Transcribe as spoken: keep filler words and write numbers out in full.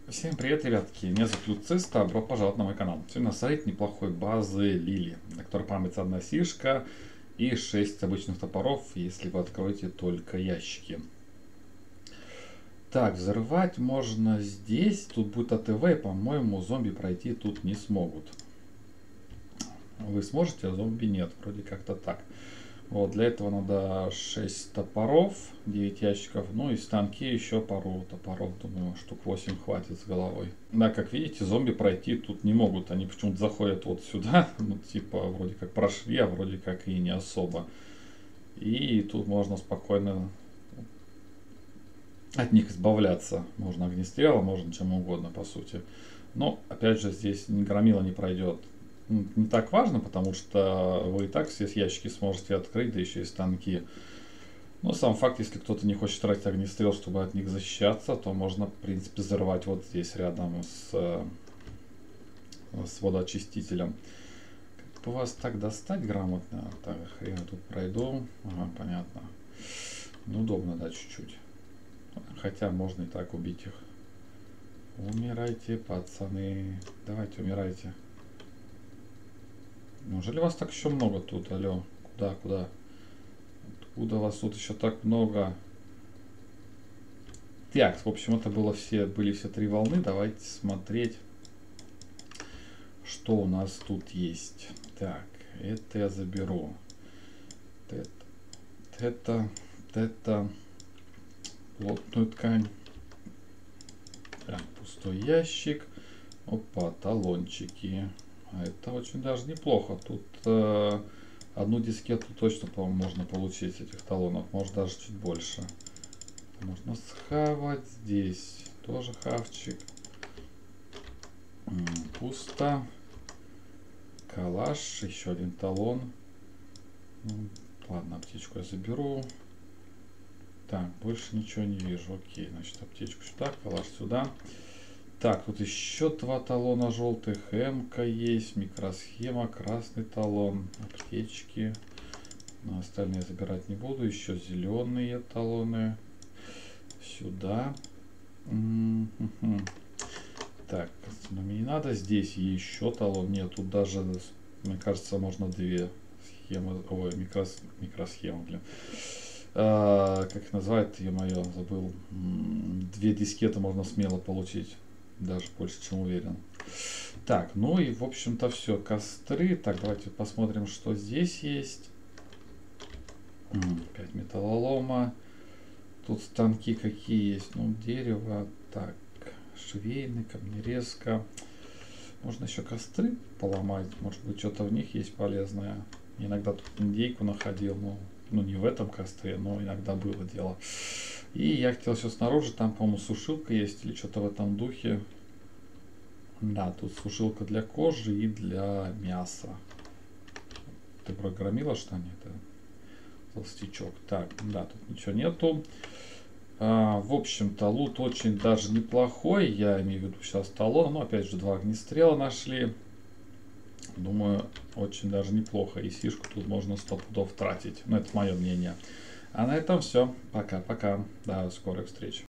Всем привет, ребятки! Меня зовут Люциста, добро пожаловать на мой канал. Сегодня на сайте неплохой базы Лили, на которой понадобится одна сишка и шесть обычных топоров, если вы откроете только ящики. Так, взрывать можно здесь, тут будет АТВ, и, по-моему, зомби пройти тут не смогут. Вы сможете, а зомби нет, вроде как-то так. Вот, для этого надо шесть топоров, девять ящиков, ну и станки еще пару топоров, думаю, штук восемь хватит с головой. Да, как видите, зомби пройти тут не могут, они почему-то заходят вот сюда, ну типа вроде как прошли, а вроде как и не особо. И тут можно спокойно от них избавляться, можно огнестрелом, можно чем угодно по сути. Но опять же здесь громила не пройдет. Не так важно, потому что вы и так все ящики сможете открыть, да еще и станки. Но сам факт, если кто-то не хочет тратить огнестрел, чтобы от них защищаться, то можно, в принципе, взорвать вот здесь рядом с, с водоочистителем. Как бы вас так достать грамотно? Так, я тут пройду. Ага, понятно. Неудобно, да, чуть-чуть. Хотя можно и так убить их. Умирайте, пацаны. Давайте, умирайте. Неужели вас так еще много тут? Алло, куда, куда? Откуда вас тут еще так много? Так, в общем, это было все, были все три волны. Давайте смотреть, что у нас тут есть. Так, это я заберу. Это, это, это плотную ткань. Так, пустой ящик. Опа, талончики. А это очень даже неплохо. Тут э, одну дискету точно, по-моему, можно получить этих талонов. Может даже чуть больше. Можно схавать. Здесь тоже хавчик. М -м, пусто. Калаш. Еще один талон. Ну, ладно, аптечку я заберу. Так, больше ничего не вижу. Окей, значит, аптечку сюда, калаш сюда. Так, тут еще два талона желтых. М-ка есть, микросхема, красный талон, аптечки. Но остальные забирать не буду. Еще зеленые талоны. Сюда. Mm-hmm. Так, мне не надо. Здесь еще талон. Нет, тут даже, мне кажется, можно две схемы. Ой, микрос, микросхема, блин. А, как их называют, ё-моё, забыл. Две дискеты можно смело получить. Даже больше, чем уверен. Так, ну и в общем-то все. Костры. Так, давайте посмотрим, что здесь есть. пять металлолома. Тут станки какие есть. Ну, дерево. Так, швейный, камнерезка. Можно еще костры поломать. Может быть, что-то в них есть полезное. Иногда тут индейку находил. Ну, ну, не в этом костре, но иногда было дело. И я хотел все снаружи, там, по-моему, сушилка есть или что-то в этом духе. Да, тут сушилка для кожи и для мяса. Ты программила, что ли? Это толстячок. Так, да, тут ничего нету. А, в общем-то, лут очень даже неплохой. Я имею в виду сейчас талон. Но опять же, два огнестрела нашли. Думаю, очень даже неплохо. И сишку тут можно сто пудов тратить. Ну, это мое мнение. А на этом все. Пока-пока. До скорых встреч.